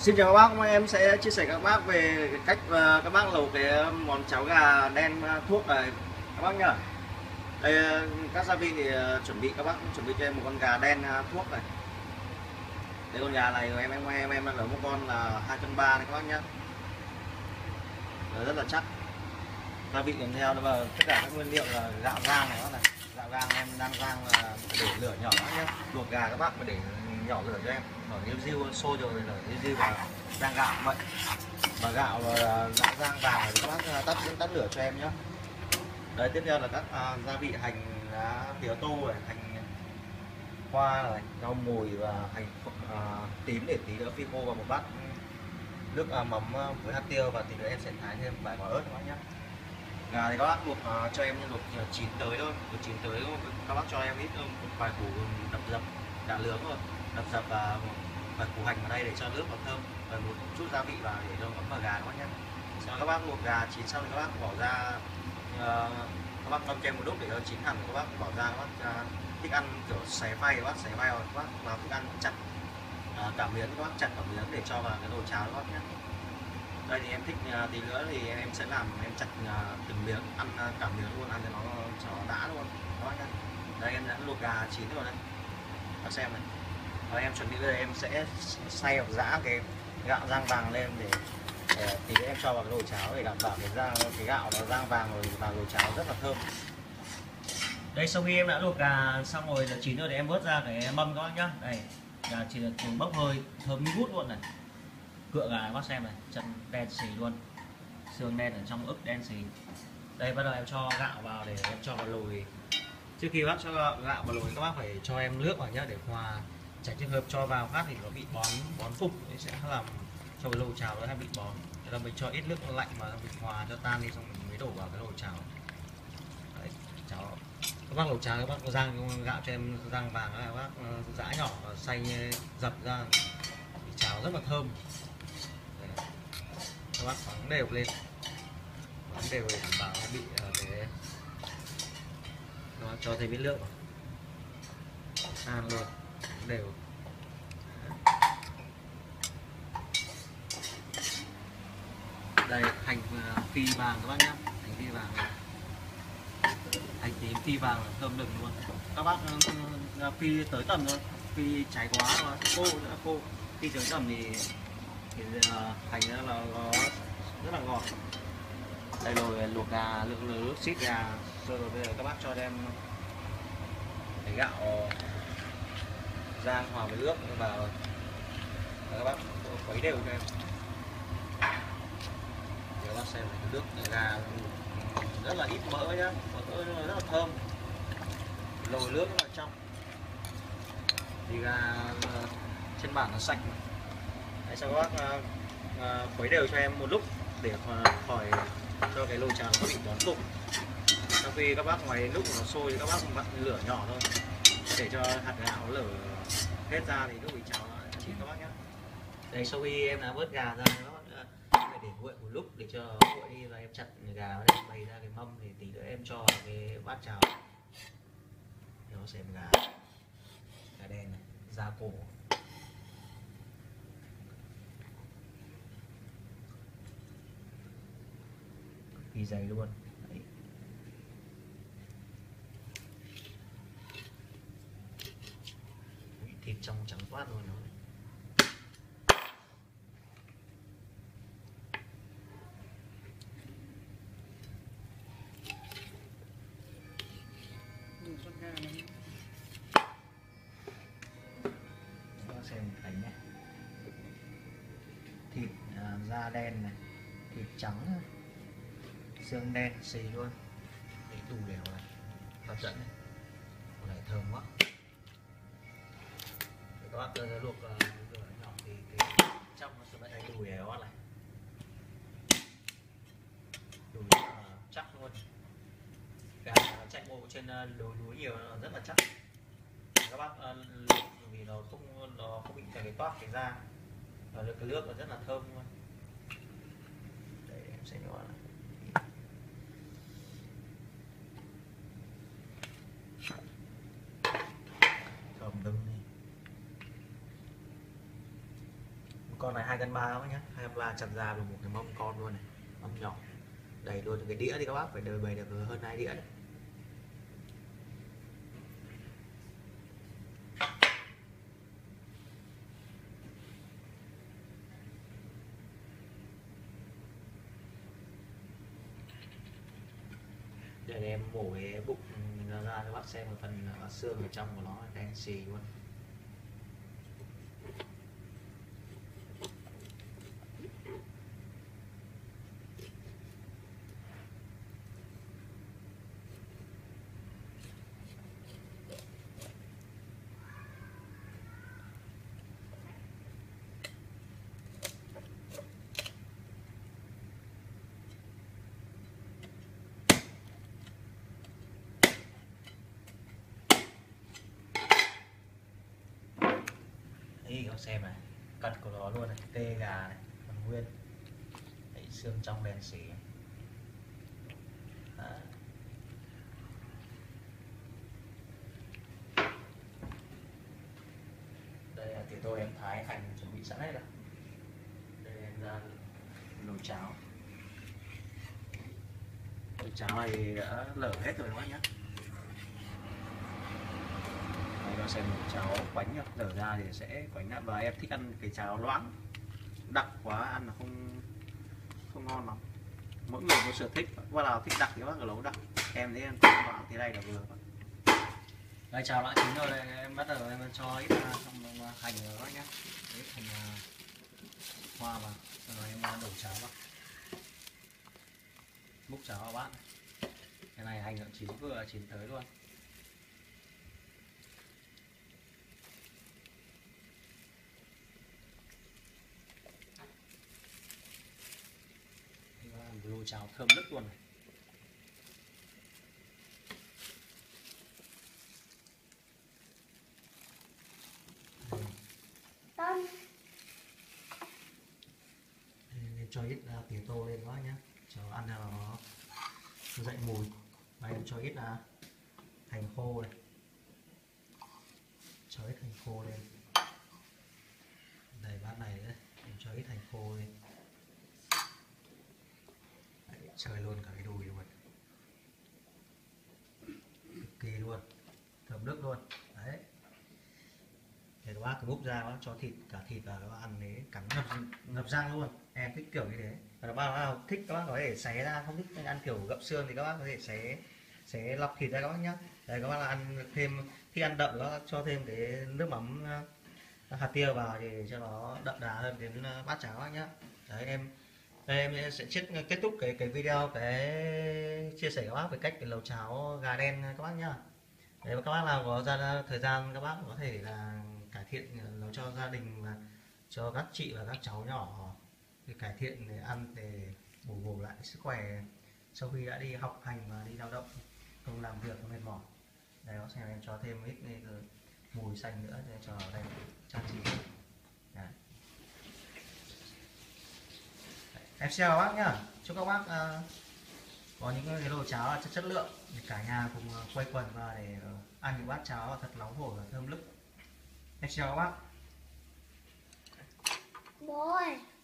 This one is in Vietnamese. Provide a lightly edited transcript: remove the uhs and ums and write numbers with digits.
Xin chào các bác, hôm nay em sẽ chia sẻ các bác về cái cách các bác nấu cái món cháo gà đen thuốc này các bác nhá. Đây các gia vị thì chuẩn bị, các bác chuẩn bị cho em một con gà đen thuốc này. Đây con gà này em đã nấu một con là 2 cân 3 này các bác nhá. Rất là chắc. Gia vị kèm theo và tất cả các nguyên liệu là gạo rang này các bác này. Gạo rang em đang rang là để lửa nhỏ nhé. Luộc gà các bác phải để nhỏ lửa cho em. Ở riu riu sôi rồi lửa riu riu và rang gạo vậy. Và gạo đã rang vàng thì các bác tắt lửa cho em nhé. Đấy, tiếp theo là các gia vị hành lá tía tô này, hành hoa này, rau mùi và hành tím để tí nữa phi khô vào một bát nước mắm với hạt tiêu, và tí nữa em sẽ thái thêm vài quả ớt các bác nhé. Gà thì các bác luộc cho em luộc chín tới thôi, luộc chín tới các bác cho em ít một vài củ đập dập đã nướng rồi, đập dập và vài củ hành vào đây để cho nước vào thơm, và một chút gia vị vào để cho mắm vào gà các bác nhé. Sau các bác luộc gà chín xong thì các bác bỏ ra, các bác ngâm cho em một lúc để cho chín hẳn, các bác bỏ ra, các bác thích ăn kiểu xé phay các bác xé phay, các bác vào thích ăn chặt cả miếng, các bác chặt cả miếng để cho vào cái nồi cháo các bác nhé. Đây thì em thích tí nữa thì em sẽ làm, em chặt từng miếng ăn cả miếng luôn, ăn cho nó đã luôn các bác nhé. Đây em đã luộc gà chín rồi đây, các xem này. Và em chuẩn bị đây em sẽ xay hoặc giã cái gạo rang vàng lên để tí nữa em cho vào cái nồi cháo để đảm bảo cái gạo nó rang vàng rồi vào nồi cháo rất là thơm. Đây sau khi em đã luộc gà xong rồi là chín rồi thì em vớt ra cái mâm các bác nhá. Đây gà chỉ là bốc hơi thơm ngút luôn này. Cựa gà các bác xem này, chân đen xì luôn, xương đen ở trong ức đen xì. Đây bắt đầu em cho gạo vào để em cho vào lồi. Trước khi bác cho gạo vào lồi các bác phải cho em nước vào nhá để hòa, tránh trường hợp cho vào phát thì nó bị bón cục, sẽ làm cho cái nồi cháo nó hay bị bón. Thế là mình cho ít nước lạnh mà mình hòa cho tan đi xong mình mới đổ vào cái nồi cháo. Đấy, cháo các bác nấu cháo các bác rang gạo cho em rang vàng, các bác giã nhỏ và xay dập ra thì cháo rất là thơm. Đấy, các bác khoáng đều lên, khoáng đều để đảm bảo nó bị nó cho thêm ít nước vào, ăn luôn đều. Đây hành phi vàng các bác nhé, hành phi vàng này. Hành tím phi vàng là thơm lừng luôn. Các bác phi tới tầm thôi, phi cháy quá mà khô rất là khô. Phi tới tầm thì hành nó rất là ngọt. Đây rồi luộc gà, nước xít gà rồi, bây giờ các bác cho đem cái gạo rang hòa với nước vào và các bác khuấy đều cho em. Để các bác xem này, cái nước gà rất là ít mỡ nhá, mỡ rất là thơm, nồi nước rất là trong, thì gà trên bản nó sạch mà. Đấy, sau các bác khuấy đều cho em một lúc để khỏi cho cái nồi cháo nó bị bón cục. Sau khi các bác ngoài lúc nó sôi thì các bác vặn lửa nhỏ thôi để cho hạt gạo lở hết ra thì lúc bị cháo nó chín các bác nhé. Đấy, sau khi em đã vớt gà ra các bác phải để nguội một lúc để cho nguội đi, và em chặt gà vào đây bày ra cái mâm thì tí nữa em cho cái bát cháo. Nó xem gà đen này, da cổ kỳ dày luôn. Đấy. Thịt trong trắng toát luôn nó. Xem thấy nhé, thịt da đen này, thịt trắng, xương đen xì luôn, để đủ đều này, hấp dẫn này, con này thơm quá. Để các bác luộc lửa nhỏ thì cái trong nó sẽ thấy đùi đều này, đùi chắc luôn. Gà chạy bộ trên đồi núi nhiều nó rất là chắc. Các bác luộc vì nó không bị cái toát cái da, và cái nước nó rất là thơm luôn. Đây em sẽ nhỏ lại. Thơm lừng này. Con này 2 cân 3 các bác nhé, 2 cân 3 chặt ra được một cái mâm con luôn này, mâm nhỏ đầy luôn. Cái đĩa thì các bác phải đời bày được hơn 2 đĩa đấy. Để em mổ cái bụng ra cho bác xem một phần xương ở trong của nó đen xì luôn. Đây các xem này, cật của nó luôn này, tê gà này, còn nguyên. Đấy, xương trong đen xỉ. Đây là thì tôi em thái hành chuẩn bị sẵn hết rồi. Đây em ra nồi cháo. Nồi cháo này đã lở hết rồi các bác nhé. Nó xem một cháo quánh nhá, lở ra thì sẽ quánh lại. Và em thích ăn cái cháo loãng, đặc quá ăn là không ngon lắm. Mỗi người có sở thích, qua nào thích đặc thì các bác nấu đặc. Em thấy em loãng thế này là vừa. Đây cháo đã chín rồi, đây em bắt đầu em cho ít hành vào các nhá, ít hành hoa vào, rồi em đổ cháo vào, múc cháo vào bát. Cái này hành chín vừa chín tới luôn. Lô cháo thơm nức luôn này. Em cho ít tía tô lên quá nhá, cho ăn là nó dậy mùi. Và em cho ít hành khô này, cho ít hành khô lên. Đầy bát này đấy, em cho ít hành khô lên. Đấy, chơi luôn cả cái đùi luôn, cực kỳ luôn, thơm nước luôn. Đấy, thì các bác cứ múc ra, các bác cho cả thịt vào, các bác ăn đấy cắn ngập răng luôn. Em thích kiểu như thế. Và các bác thích các bác có thể xé ra, không thích ăn kiểu gặm xương thì các bác có thể xé lọc thịt ra các bác nhé. Đây các bác là ăn thêm, khi ăn đậm các bác cho thêm cái nước mắm hạt tiêu vào thì cho nó đậm đà hơn đến bát cháo các bác nhé. Đấy đây em sẽ kết thúc cái video chia sẻ các bác về cách nấu cháo gà đen các bác nhá. Nếu các bác nào có ra thời gian, các bác có thể là cải thiện nấu cho gia đình và cho các chị và các cháu nhỏ để cải thiện để ăn, để bổ lại sức khỏe sau khi đã đi học hành và đi lao động, không làm việc mệt mỏi. Đây có xem em cho thêm ít mùi xanh nữa để cho ở đây trang trí. Đấy. Em chào các bác nhá, chúc các bác có những cái nồi cháo chất lượng để cả nhà cùng quây quần và để ăn những bát cháo thật nóng hổi và thơm nức. Em chào các bác. Bố ơi.